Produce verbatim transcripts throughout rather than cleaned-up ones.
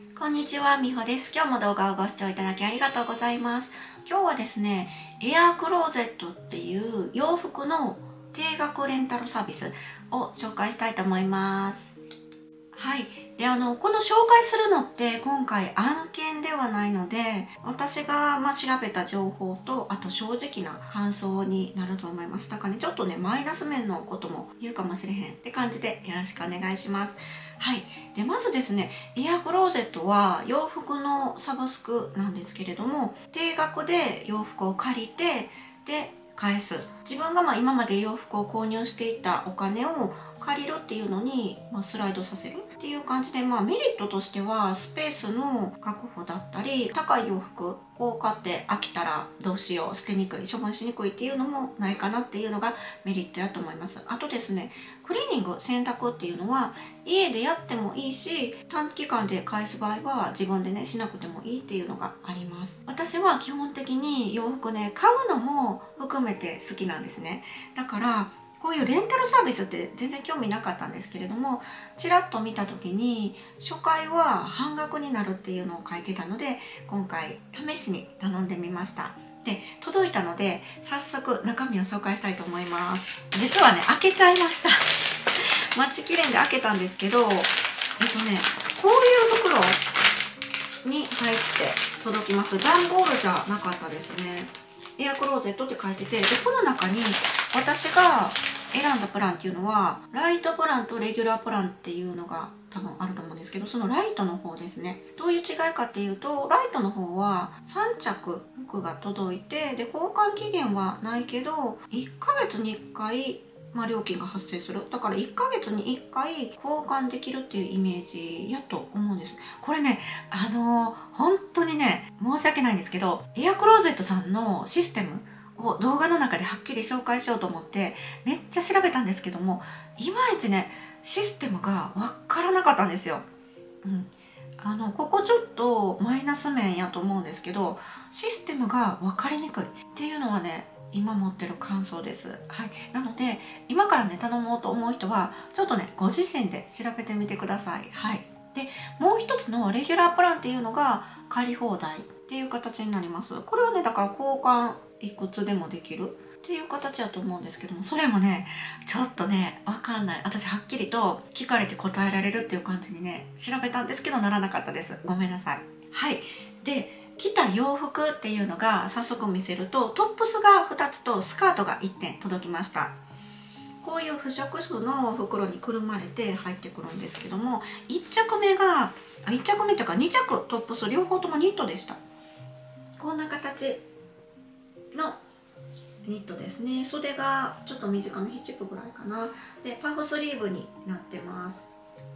こんにちは、みほです。今日も動画をご視聴いただきありがとうございます。今日はですね、エアクローゼットっていう洋服の定額レンタルサービスを紹介したいと思います。はい。で、あの、この紹介するのって今回案件ではないので、私がまあ調べた情報と、あと正直な感想になると思います。だからね、ちょっとね、マイナス面のことも言うかもしれへんって感じでよろしくお願いします。はい。で、まずですね、エアクローゼットは洋服のサブスクなんですけれども、定額で洋服を借りて、で、返す。自分がまあ今まで洋服を購入していたお金を借りるっていうのに、まあ、スライドさせるっていう感じで、まあ、メリットとしてはスペースの確保だったり、高い洋服を買って飽きたらどうしよう、捨てにくい、処分しにくいっていうのもないかなっていうのがメリットやと思います。あとですね、クリーニング、洗濯っていうのは家でやってもいいし、短期間で返す場合は自分でねしなくてもいいっていうのがあります。私は基本的に洋服ね、買うのも含めて好きなんですね。だからこういうレンタルサービスって全然興味なかったんですけれども、ちらっと見た時に初回は半額になるっていうのを書いてたので、今回試しに頼んでみました。で、届いたので早速中身を紹介したいと思います。実はね、開けちゃいました待ちきれんで開けたんですけど、えっとね、こういう袋に入って届きます。段ボールじゃなかったですね。エアクローゼットって書いてて、でこの中に私が選んだプランっていうのはライトプランとレギュラープランっていうのが多分あると思うんですけど、そのライトの方ですね。どういう違いかっていうと、ライトの方はさん着服が届いて、で交換期限はないけどいっかげつにいっかいまあ、料金が発生する。だからいっかげつにいっかい交換できるっていうイメージやと思うんです。これね、あのー、本当にね、申し訳ないんですけど、エアクローゼットさんのシステムを動画の中ではっきり紹介しようと思ってめっちゃ調べたんですけども、いまいちね、システムがわからなかったんですよ。うん。あの、ここちょっとマイナス面やと思うんですけど、システムが分かりにくいっていうのはね、今持ってる感想です。はい。なので、今からね、頼もうと思う人は、ちょっとね、ご自身で調べてみてください。はい。で、もう一つのレギュラープランっていうのが、借り放題っていう形になります。これはね、だから交換いくつでもできるっていう形だと思うんですけども、それもね、ちょっとね、わかんない。私はっきりと聞かれて答えられるっていう感じにね、調べたんですけど、ならなかったです。ごめんなさい。はい。で、着た洋服っていうのが早速見せると、トップスがふたつとスカートがいってん届きました。こういう不織布の袋にくるまれて入ってくるんですけども、いっ着目が、あ、いっ着目というかに着トップス両方ともニットでした。こんな形のニットですね。袖がちょっと短め、ヒッチプぐらいかな。で、パフスリーブになってます。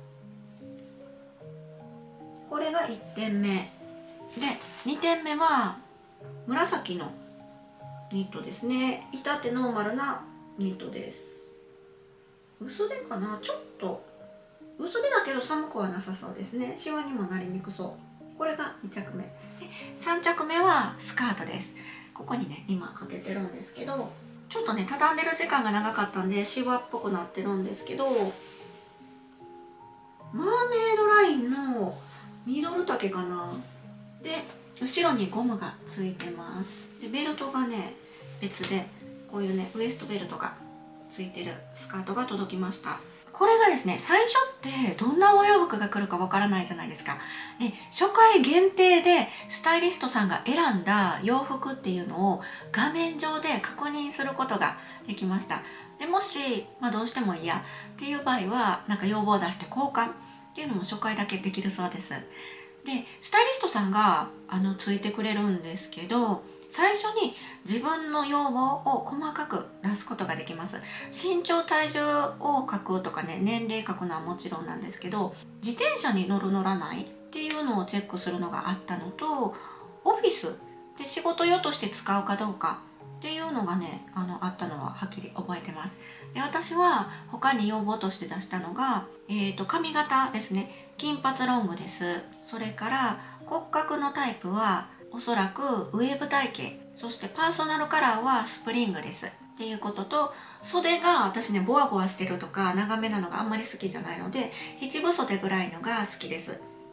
これがいってんめで、にてんめは紫のニットですね。至ってノーマルなニットです。薄手かな、ちょっと薄手だけど寒くはなさそうですね。シワにもなりにくそう。これがに着目で、さん着目はスカートです。ここにね、今かけてるんですけど、ちょっとね、畳んでる時間が長かったんでシワっぽくなってるんですけど、マーメイドラインのミドル丈かな。で、後ろにゴムがついてます。で、ベルトがね、別でこういうね、ウエストベルトがついてるスカートが届きました。これがですね、最初ってどんなお洋服が来るかわからないじゃないですか。で、初回限定でスタイリストさんが選んだ洋服っていうのを画面上で確認することができました。で、もし、まあ、どうしても嫌っていう場合は、なんか要望を出して交換っていうのも初回だけできるそうです。で、スタイリストさんがあのついてくれるんですけど、最初に自分の要望を細かく出すことができます。身長体重を書くとかね、年齢書くのはもちろんなんですけど、自転車に乗る乗らないっていうのをチェックするのがあったのと、オフィスで仕事用として使うかどうかっていうのがね、あのあったのははっきり覚えてます。で、私は他に要望として出したのが、えーと、髪型ですね。金髪ロングです。それから骨格のタイプはおそらくウェーブ体型、そしてパーソナルカラーはスプリングですっていうことと、袖が私ね、ボワボワしてるとか長めなのがあんまり好きじゃないので、七分袖ぐらいのが好きですっ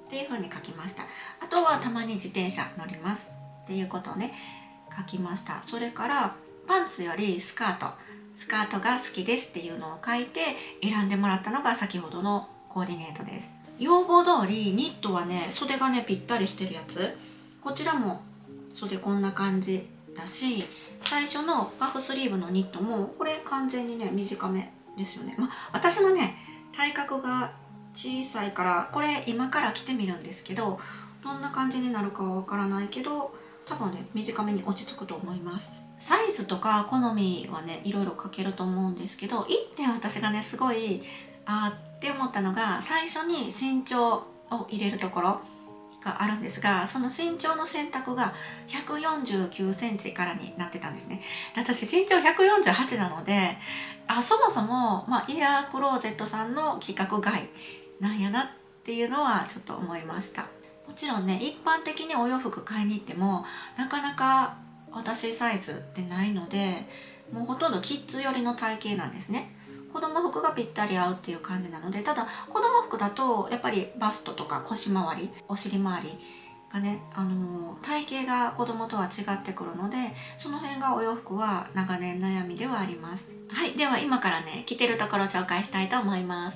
っていう風に書きました。あとはたまに自転車乗りますっていうことをね書きました。それからパンツよりスカートスカートが好きですっていうのを書いて選んでもらったのが先ほどのコーディネートです。要望通りニットはね袖がねぴったりしてるやつ、こちらも袖こんな感じだし、最初のパフスリーブのニットもこれ完全にね短めですよね。まあ私のね体格が小さいからこれ今から着てみるんですけど、どんな感じになるかはわからないけど多分ね短めに落ち着くと思います。サイズとか好みはねいろいろ書けると思うんですけど、いってん私がねすごいあーって思ったのが、最初に身長を入れるところがあるんですが、その身長の選択がひゃくよんじゅうきゅうセンチからになってたんですね。で私身長ひゃくよんじゅうはちなので、あそもそも、まあ、イヤークローゼットさんの規格外なんやなっていうのはちょっと思いました。もちろんね一般的にお洋服買いに行ってもなかなか私サイズってないので、もうほとんどキッズ寄りの体型なんですね。子供服がぴったり合うっていう感じなので、ただ子供服だとやっぱりバストとか腰回りお尻回りがね、あのー、体型が子供とは違ってくるので、その辺がお洋服は長年悩みではあります。はい、では今からね着てるところを紹介したいと思います。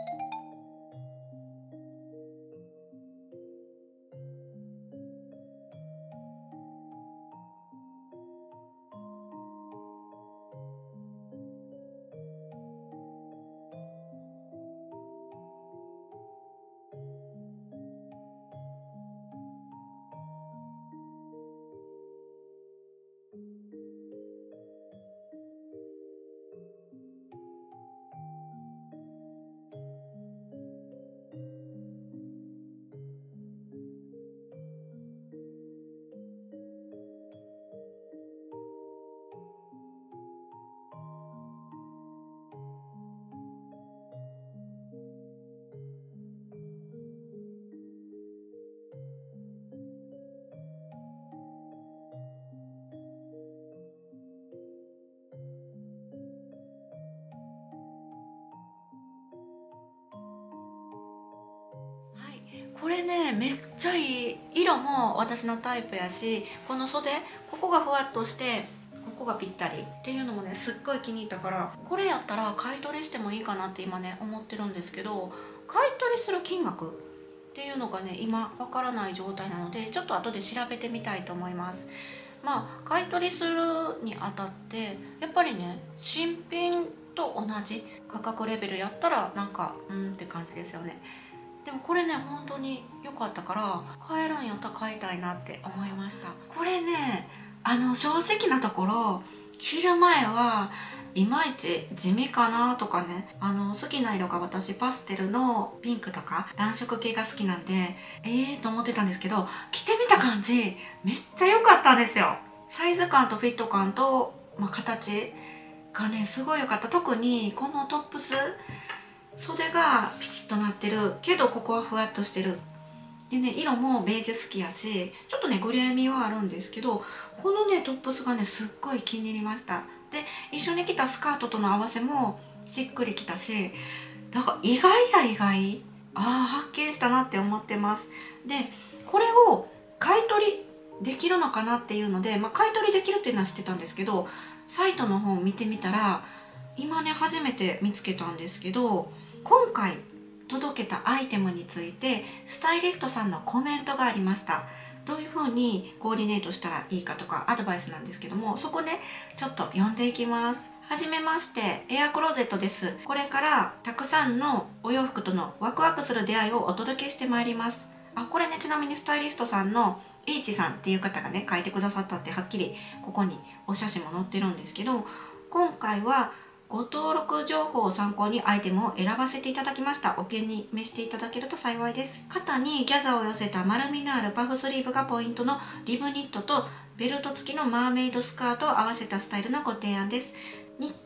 これねめっちゃいい、色も私のタイプやし、この袖ここがふわっとしてここがぴったりっていうのもねすっごい気に入ったから、これやったら買い取りしてもいいかなって今ね思ってるんですけど、買い取りする金額っていうのがね今わからない状態なので、ちょっと後で調べてみたいと思います。まあ買い取りするにあたってやっぱりね新品と同じ価格レベルやったらなんかうんって感じですよね。でもこれね本当に良かったから買えるんやったら買いたいなって思いました。これねあの正直なところ着る前はいまいち地味かなとかね、あの好きな色が私パステルのピンクとか暖色系が好きなんでええー、と思ってたんですけど、着てみた感じめっちゃ良かったんですよ。サイズ感とフィット感と、まあ、形がねすごい良かった。特にこのトップス袖がピチッとなってるけどここはふわっとしてるでね、色もベージュ好きやしちょっとねグレー味はあるんですけど、このねトップスがねすっごい気に入りました。で一緒に着たスカートとの合わせもしっくりきたし、なんか意外や意外ああ発見したなって思ってます。でこれを買い取りできるのかなっていうので、まあ、買い取りできるっていうのは知ってたんですけど、サイトの方を見てみたら今ね初めて見つけたんですけど、今回届けたアイテムについてスタイリストさんのコメントがありました。どういう風にコーディネートしたらいいかとかアドバイスなんですけども、そこねちょっと読んでいきます。はじめまして、エアクローゼットです。これからたくさんのお洋服とのワクワクする出会いをお届けしてまいります。あ、これねちなみにスタイリストさんの H さんっていう方がね書いてくださったってはっきりここにお写真も載ってるんですけど、今回はご登録情報を参考にアイテムを選ばせていただきました。お気に召していただけると幸いです。肩にギャザーを寄せた丸みのあるパフスリーブがポイントのリブニットとベルト付きのマーメイドスカートを合わせたスタイルのご提案です。ニット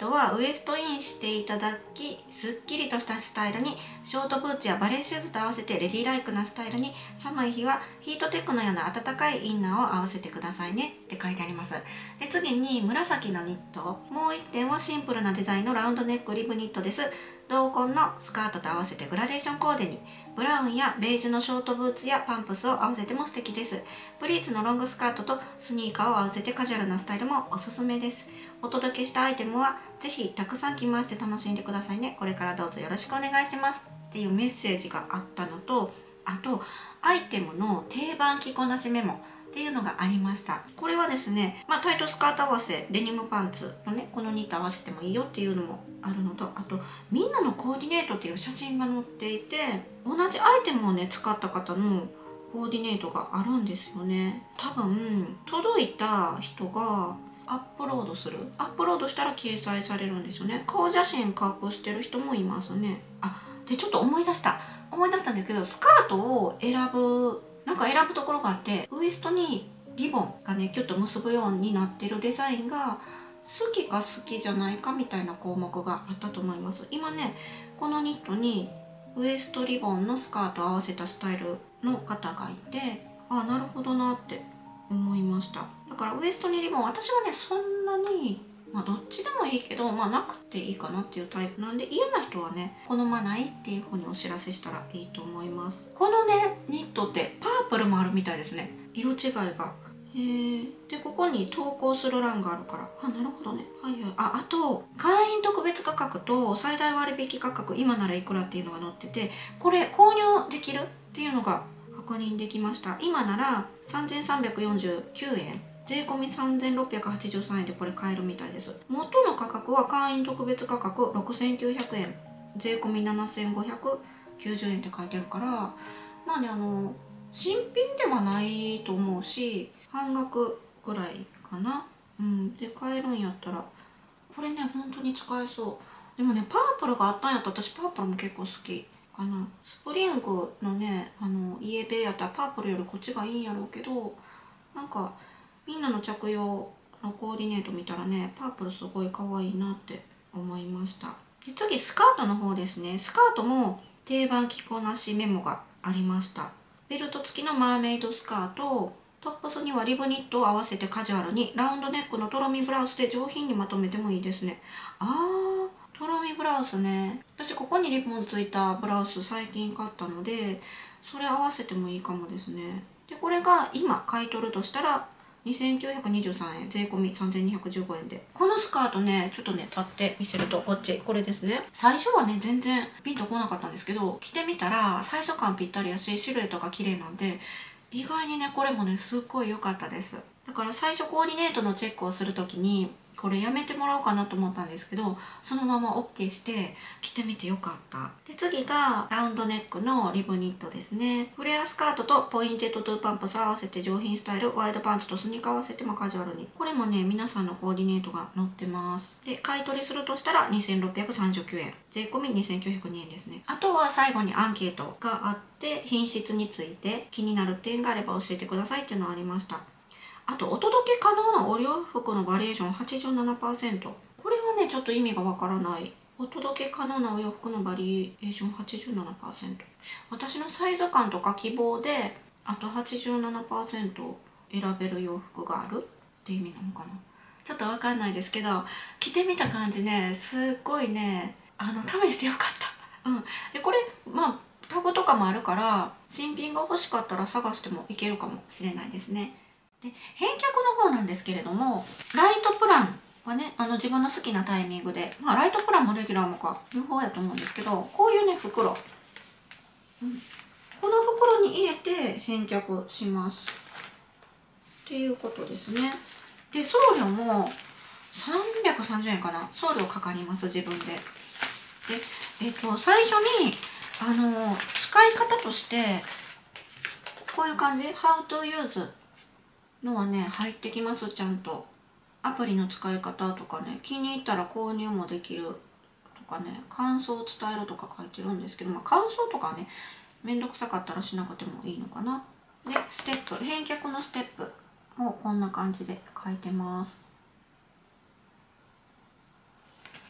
トはウエストインしていただき、すっきりとしたスタイルに、ショートブーツやバレーシューズと合わせてレディーライクなスタイルに、寒い日はヒートテックのような暖かいインナーを合わせてくださいねって書いてあります。で、次に紫のニット。もういってんはシンプルなデザインのラウンドネックリブニットです。同梱のスカートと合わせてグラデーションコーデに、ブラウンやベージュのショートブーツやパンプスを合わせても素敵です。プリーツのロングスカートとスニーカーを合わせてカジュアルなスタイルもおすすめです。お届けしたアイテムはぜひたくさん着回して楽しんでくださいね。これからどうぞよろしくお願いしますっていうメッセージがあったのと、あとアイテムの定番着こなしメモっていうのがありました。これはですね、まあ、タイトスカート合わせデニムパンツのねこのニット合わせてもいいよっていうのもあるのと、あとみんなのコーディネートっていう写真が載っていて、同じアイテムをね使った方のコーディネートがあるんですよね。多分届いた人がアップロードするアップロードしたら掲載されるんですよね。顔写真隠してる人もいますね。あ、でちょっと思い出した思い出したんですけど、スカートを選ぶなんか選ぶところがあって、ウエストにリボンがねキュッと結ぶようになってるデザインが好きか好きじゃないかみたいな項目があったと思います。今ねこのニットにウエストリボンのスカートを合わせたスタイルの方がいて、あ、なるほどなって思いました。だからウエストにリボン、私はねそんなにまあどっちでもいいけど、まあなくていいかなっていうタイプなんで、嫌な人はね好まないっていう風にお知らせしたらいいと思います。このねニットってパープルもあるみたいですね、色違いが。へえ。でここに投稿する欄があるから、あ、なるほどね。はいはい。あ、あと会員特別価格と最大割引価格今ならいくらっていうのが載ってて、これ購入できるっていうのが確認できました。今ならさんぜんさんびゃくよんじゅうきゅうえん、税込みさんぜんろっぴゃくはちじゅうさんえんでこれ買えるみたいです。元の価格は会員特別価格ろくせんきゅうひゃくえん、税込みななせんごひゃくきゅうじゅうえんって書いてあるから、まあね、あの新品ではないと思うし、半額ぐらいかな。うん、で買えるんやったらこれね本当に使えそう。でもねパープルがあったんやったら私パープルも結構好きかな。スプリングのねあのイエベやったらパープルよりこっちがいいんやろうけど、なんかみんなの着用のコーディネート見たらねパープルすごい可愛いなって思いました。で次スカートの方ですね。スカートも定番着こなしメモがありました。ベルト付きのマーメイドスカート、トップスにはリブニットを合わせてカジュアルに、ラウンドネックのとろみブラウスで上品にまとめてもいいですね。あー、とろみブラウスね。私ここにリボンついたブラウス最近買ったので、それ合わせてもいいかもですね。でこれが今買い取るとしたらにせんきゅうひゃくにじゅうさんえん、税込みさんぜんにひゃくじゅうごえんで、このスカートねちょっとね立って見せると、こっちこれですね。最初はね全然ピンとこなかったんですけど、着てみたらサイズ感ぴったりやし、シルエットが綺麗なんで意外にねこれもねすっごい良かったです。だから最初コーディネートのチェックをする時にこれやめてもらおうかなと思ったんですけど、そのまま OK して着てみてよかった。で次がラウンドネックのリブニットですね。フレアスカートとポインテッドトゥーパンプス合わせて上品スタイル、ワイドパンツとスニーカー合わせてもカジュアルに。これもね皆さんのコーディネートが載ってます。で買い取りするとしたらにせんろっぴゃくさんじゅうきゅうえん、税込みにせんきゅうひゃくにえんですね。あとは最後にアンケートがあって、品質について気になる点があれば教えてくださいっていうのがありました。あとお届け可能なお洋服のバリエーション はちじゅうななパーセント、 これはねちょっと意味がわからない。お届け可能なお洋服のバリエーション はちじゅうななパーセント、 私のサイズ感とか希望であと はちじゅうななパーセント 選べる洋服があるって意味なのかな、ちょっとわかんないですけど、着てみた感じねすっごいねあの試してよかった。うん、でこれまあタグとかもあるから新品が欲しかったら探してもいけるかもしれないですね。で返却の方なんですけれども、ライトプランはねあの自分の好きなタイミングで、まあライトプランもレギュラーもか両方やと思うんですけど、こういうね袋、うん、この袋に入れて返却しますっていうことですね。で送料もさんびゃくさんじゅうえんかな、送料かかります自分で。でえっと最初にあの使い方としてこういう感じ、How to useのはね入ってきます。ちゃんとアプリの使い方とかね、気に入ったら購入もできるとかね、感想を伝えるとか書いてるんですけど、まあ、感想とかねめんどくさかったらしなくてもいいのかな。でステップ、返却のステップもこんな感じで書いてます。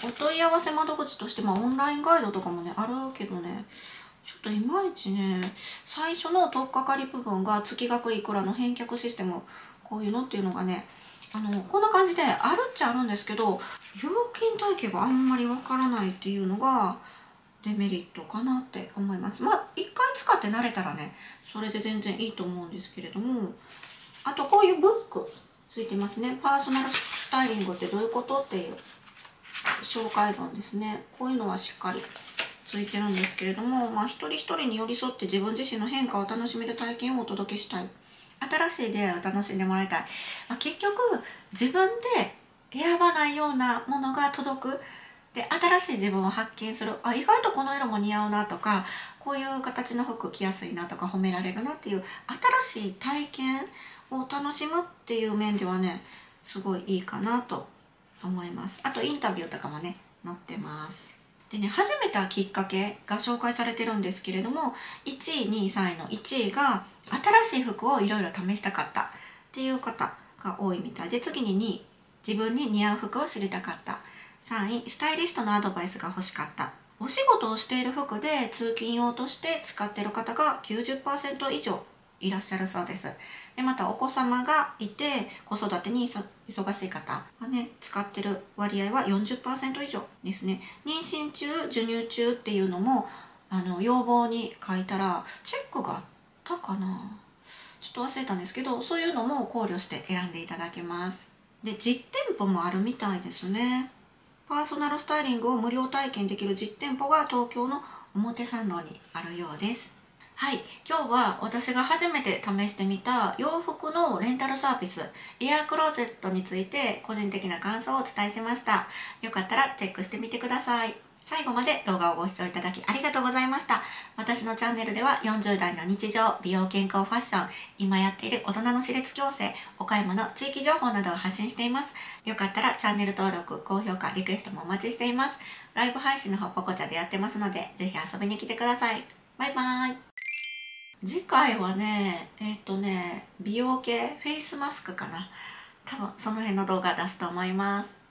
お問い合わせ窓口として、まあ、オンラインガイドとかもねあるけどね、ちょっといまいちね、最初の取っかかり部分が月額いくらの返却システム、こういうのっていうのがね、あのこんな感じであるっちゃあるんですけど、料金体系があんまりわからないっていうのがデメリットかなって思います。まあ一回使って慣れたらね、それで全然いいと思うんですけれども、あとこういうブックついてますね。パーソナルスタイリングってどういうことっていう紹介文ですね。こういうのはしっかりついてるんですけれども、まあ、一人一人に寄り添って自分自身の変化を楽しめる体験をお届けしたい。新しい出会いを楽しんでもらいたい。まあ、結局、自分で選ばないようなものが届く。で、新しい自分を発見する。あ、意外とこの色も似合うなとか、こういう形の服着やすいなとか褒められるなっていう新しい体験を楽しむっていう面ではね、すごいいいかなと思います。あとインタビューとかもね、載ってます。でね、始めたきっかけが紹介されてるんですけれども、いちい、にい、さんいのいちいが新しい服をいろいろ試したかったっていう方が多いみたいで、次ににい、自分に似合う服を知りたかった。さんい、スタイリストのアドバイスが欲しかった。お仕事をしている服で通勤用として使っている方が きゅうじゅっパーセント 以上いらっしゃるそうです。でまたお子様がいて子育てに忙しい方がね使ってる割合は よんじゅっパーセント 以上ですね。妊娠中授乳中っていうのもあの要望に書いたらチェックがあったかな、ちょっと忘れたんですけど、そういうのも考慮して選んでいただけます。で実店舗もあるみたいですね。パーソナルスタイリングを無料体験できる実店舗が東京の表参道にあるようです。はい、今日は私が初めて試してみた洋服のレンタルサービスエアクローゼットについて個人的な感想をお伝えしました。よかったらチェックしてみてください。最後まで動画をご視聴いただきありがとうございました。私のチャンネルではよんじゅう代の日常、美容健康ファッション、今やっている大人の歯列矯正、お買い物、地域情報などを発信しています。よかったらチャンネル登録、高評価、リクエストもお待ちしています。ライブ配信の方ポコチャでやってますので、ぜひ遊びに来てください。バイバーイ。次回はね、えっとね、美容系、フェイスマスクかな。多分その辺の動画出すと思います。